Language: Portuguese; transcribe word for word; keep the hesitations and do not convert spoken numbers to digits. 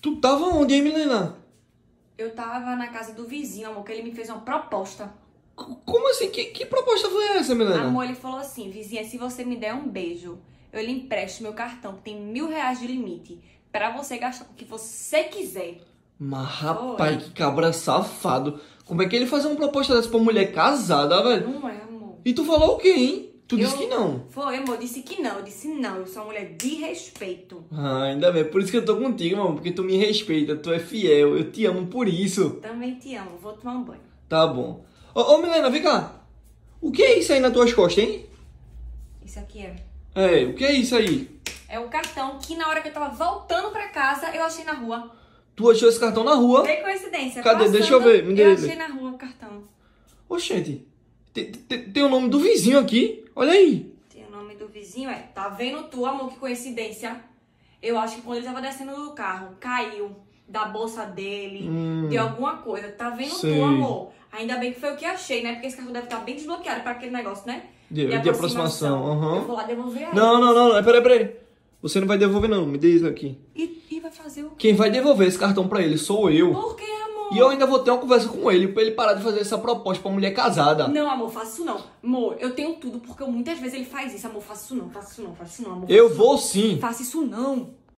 Tu tava onde, hein, Milena? Eu tava na casa do vizinho, amor, que ele me fez uma proposta. C- Como assim? Que, que proposta foi essa, Milena? Amor, ele falou assim, vizinha, se você me der um beijo, eu lhe empresto meu cartão, que tem mil reais de limite, pra você gastar o que você quiser. Mas, rapaz, que cabra safado. Como é que ele faz uma proposta dessa pra mulher casada, velho? Não é, amor. E tu falou o quê, hein? Tu disse Eu- que não. Foi, amor, disse que não. Eu disse não, eu sou uma mulher de respeito. Ah, ainda bem. Por isso que eu tô contigo, mano. Porque tu me respeita, tu é fiel. Eu te amo por isso. Também te amo, vou tomar um banho. Tá bom. Ô, ô, Milena, vem cá. O que é isso aí nas tuas costas, hein? Isso aqui é... É, o que é isso aí? É o cartão que na hora que eu tava voltando pra casa, eu achei na rua. Tu achou esse cartão na rua? Que coincidência. Cadê? Passando, Deixa eu ver, me dê Eu ele. achei na rua o cartão. Oxente, tem, tem, tem o nome do vizinho aqui. Olha aí. Tem o nome do vizinho, é. Tá vendo tu, amor, que coincidência? Eu acho que quando ele tava descendo do carro, caiu da bolsa dele, Hum, de alguma coisa. Tá vendo sei. tu, amor? Ainda bem que foi o que achei, né? Porque esse cartão deve estar bem desbloqueado pra aquele negócio, né? De, de aproximação. aham. Eu vou lá devolver a ele. Não, não, não, não. Peraí, peraí. Você não vai devolver, não. Me dê isso aqui. E, e vai fazer o quê? Quem vai devolver esse cartão pra ele sou eu. Por que, amor? E eu ainda vou ter uma conversa com ele pra ele parar de fazer essa proposta pra mulher casada. Não, amor, faço isso não. Amor, eu tenho tudo, porque muitas vezes ele faz isso. Amor, faço isso não, faço isso não, faço isso não, amor. Eu faço vou isso sim. não. Faço isso não.